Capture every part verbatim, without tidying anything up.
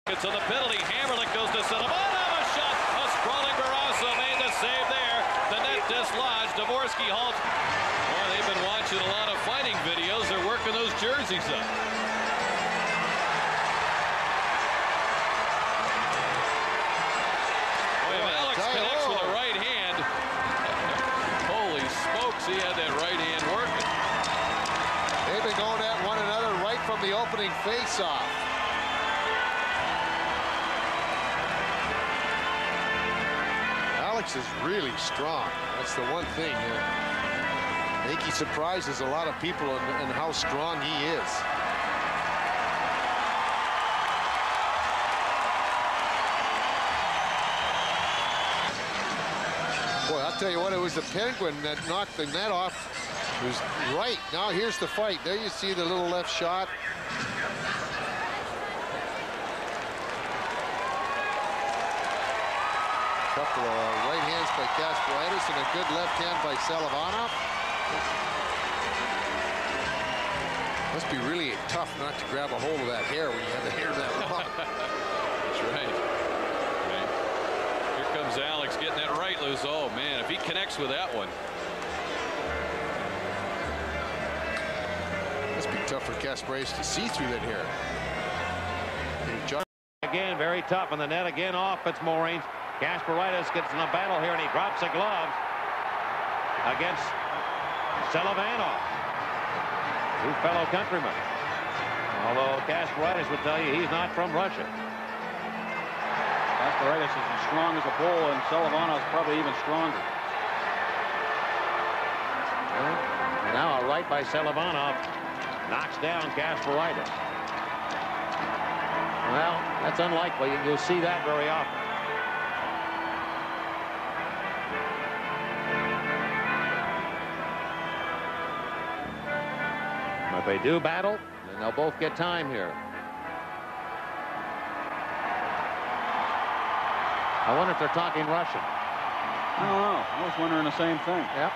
It's on the penalty. Hammerlich goes to Sullivan. A shot. A sprawling Barrasso made the save there. The net dislodged. Dvorsky halts. Well, they've been watching a lot of fighting videos. They're working those jerseys up. Well, Alex connects with the right hand. Holy smokes, he had that right hand working. They've been going at one another right from the opening face-off. Alex is really strong. That's the one thing. Uh, I think he surprises a lot of people in, in how strong he is. Boy, I'll tell you what, it was the Penguin that knocked the net off. It was right. Now here's the fight. There you see the little left shot. Couple of right hands by Kasparaitis and a good left hand by Selivanov. Must be really tough not to grab a hold of that hair when you have the hair that long. That's right. right. Here comes Alex getting that right loose. Oh man, if he connects with that one. Must be tough for Kasparaitis to see through that hair. Again, very tough on the net. Again off. It's Moraines. Kasparaitis gets in the battle here, and he drops the gloves against Selivanov, two fellow countrymen. Although Kasparaitis would tell you he's not from Russia. Kasparaitis is as strong as a bull, and Selivanov's probably even stronger. And now a right by Selivanov knocks down Kasparaitis. Well, that's unlikely. You'll see that very often. If they do battle, then they'll both get time here. I wonder if they're talking Russian. I don't know. I was wondering the same thing. Yep.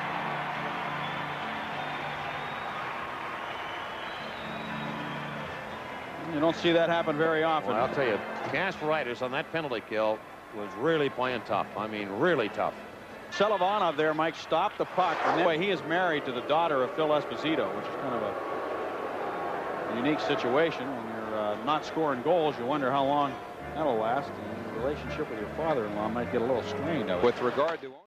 You don't see that happen very often. Well, I'll tell you, Kasparaitis on that penalty kill was really playing tough. I mean, really tough. Selivanov there, Mike, stopped the puck. And anyway, he is married to the daughter of Phil Esposito, which is kind of a, a unique situation. When you're uh, not scoring goals, you wonder how long that'll last. And the relationship with your father-in-law might get a little strained. With regard to